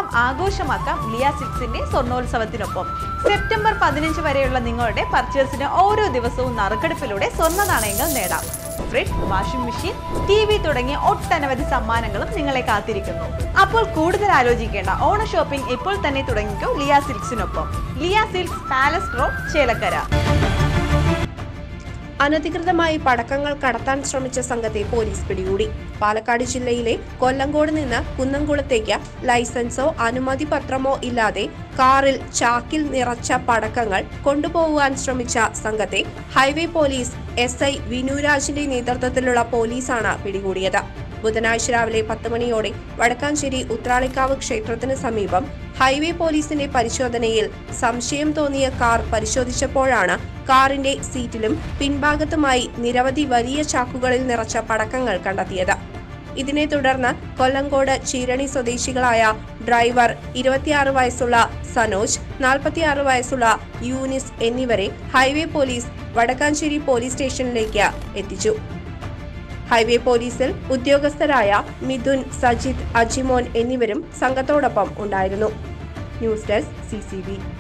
ഓണം ആഘോഷമാക്കാം ലിയ സിൽക്സിന്റെ സ്വർണ്ണോത്സവത്തിനൊപ്പം. സെപ്റ്റംബർ 15 വരെയുള്ള നിങ്ങളുടെ പർച്ചേസിന് ഓരോ ദിവസവും നറുക്കെടുപ്പിലൂടെ സ്വർണ്ണ നാണയങ്ങൾ നേടാം. ഫ്രിഡ്ജ്, വാഷിംഗ് മെഷീൻ, TV തുടങ്ങിയ ഒട്ടനവധി സമ്മാനങ്ങളും നിങ്ങളെ കാത്തിരിക്കുന്നു. അപ്പോൾ കൂടുതൽ ആലോചിക്കേണ്ട, ഓണ ഷോപ്പിംഗ് ഇപ്പോൾ തന്നെ തുടങ്ങിക്കോ ലിയ സിൽക്സിനൊപ്പം. Liya silks, palace road, Chelakkara. അനധികൃതമായി പടക്കങ്ങൾ കടത്താൻ ശ്രമിച്ച സംഘത്തെ പോലീസ് പിടികൂടി. പാലക്കാട് ജില്ലയിലെ കൊല്ലങ്കോട് നിന്ന് കുന്നംകുളത്തേക്ക് ലൈസൻസോ അനുമതി പത്രമോ ഇല്ലാതെ കാറിൽ ചാക്കിൽ നിറച്ച പടക്കങ്ങൾ കൊണ്ടുപോകുവാൻ ശ്രമിച്ച സംഘത്തെ ഹൈവേ പോലീസ് SI വിനുരാജിന്റെ നേതൃത്വത്തിലുള്ള പോലീസാണ് പിടികൂടിയത്. ബുധനാഴ്ച രാവിലെ 10 മണിയോടെ വടക്കാഞ്ചേരി ഉത്രാളിക്കാവ് ക്ഷേത്രത്തിന് സമീപം ഹൈവേ പോലീസിന്റെ പരിശോധനയിൽ സംശയം തോന്നിയ കാർ പരിശോധിച്ചപ്പോഴാണ് കാറിന്റെ സീറ്റിലും പിൻഭാഗത്തുമായി നിരവധി വലിയ ചാക്കുകളിൽ നിറച്ച പടക്കങ്ങൾ കണ്ടെത്തിയത്. ഇതിനെ തുടർന്ന് കൊല്ലങ്കോട് ചീരണി സ്വദേശികളായ ഡ്രൈവർ 26 വയസ്സുള്ള സനോജ്, 46 വയസ്സുള്ള യൂനിസ് എന്നിവരെ ഹൈവേ പോലീസ് വടക്കാഞ്ചേരി പോലീസ് സ്റ്റേഷനിലേക്ക് എത്തിച്ചു. ഹൈവേ പോലീസിൽ ഉദ്യോഗസ്ഥരായ മിഥുൻ, സജിത്, അജിമോൻ എന്നിവരും സംഘത്തോടൊപ്പം ഉണ്ടായിരുന്നു. News desk CCV.